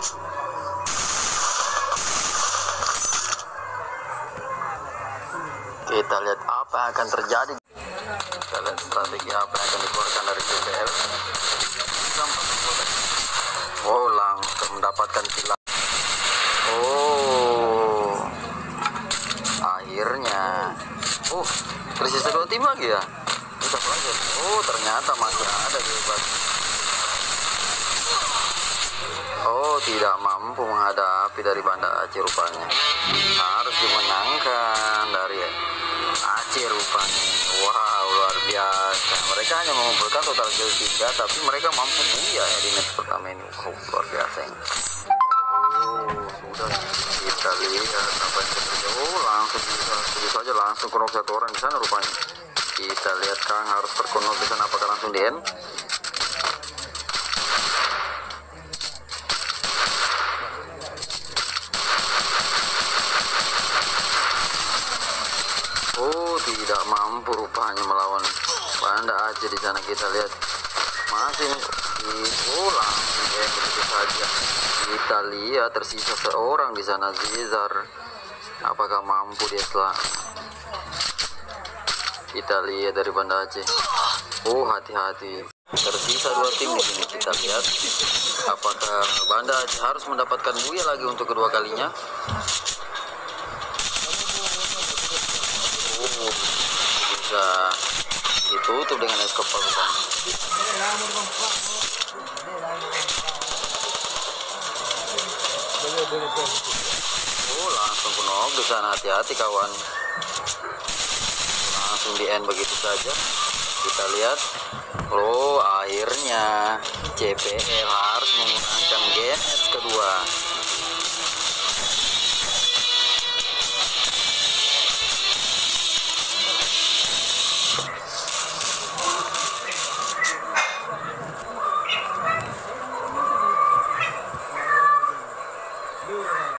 Kita lihat apa yang akan terjadi. Kita lihat strategi apa yang akan dikeluarkan dari JBL. Oh, langsung mendapatkan kill. Oh, akhirnya. Tersisa 2 tim lagi ya. Kita pelajari. Oh, ternyata masih ada bebas. Oh, tidak mampu menghadapi dari Banda Aceh rupanya. Harus dimenangkan dari Aceh rupanya. Wow, luar biasa. Mereka hanya mengumpulkan total kill 3, tapi mereka mampu buya ya di match pertama ini. Wow, luar biasa ini. Sudah kita lihat apa yang terjadi. Langsung begitu saja langsung knock 1 orang di sana rupanya. Kita lihat Kang harus terkonok di sana, apakah langsung di end? Tidak mampu rupanya melawan Banda Aceh di sana. Kita lihat masih langsung begitu saja. Kita lihat tersisa seorang di sana, Zizar. Apakah mampu dia setelah? Kita lihat dari Banda Aceh. Hati-hati. Tersisa 2 tim di sini. Kita lihat apakah Banda Aceh harus mendapatkan buya lagi untuk kedua kalinya. Bisa ditutup dengan escopal rupanya. Langsung penuh di sana, hati-hati kawan. Langsung di end begitu saja. Kita lihat. Akhirnya JBL harus menggunakan gen kedua.